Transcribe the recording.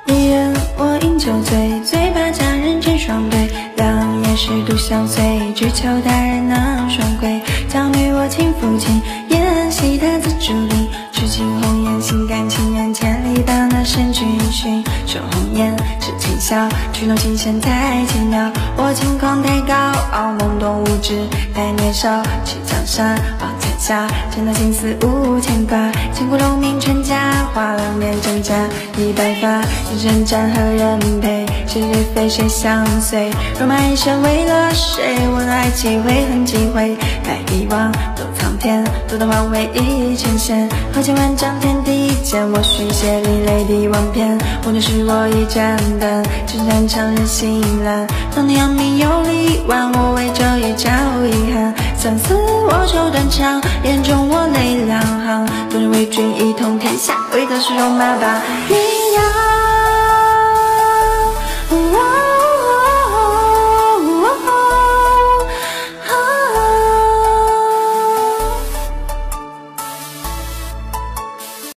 一人我饮酒醉，最怕佳人成双对，两眼十度相随，只求大人能双归。娇女我轻抚琴，演戏他自竹林，痴情红颜心甘情愿，千里把那圣君寻。手红颜是轻笑，曲动琴弦太奇妙，我轻狂太高傲，懵懂无知太年少，去江山望彩霞，真的心思无牵挂，千古留名传佳话，两面真假一白发，人生战和人陪，是非谁相随，若买一生为了谁，我的爱几回恨几回，该遗忘都苍天，独当换为一尘仙，何千万丈天地间，我续写离泪滴万篇，无论是我一盏灯，只战长人心蓝，当年扬名有力挽，我为这一朝遗憾，相思我手断肠，眼中我泪两行，多人为君一统天下，为的是戎马把你养。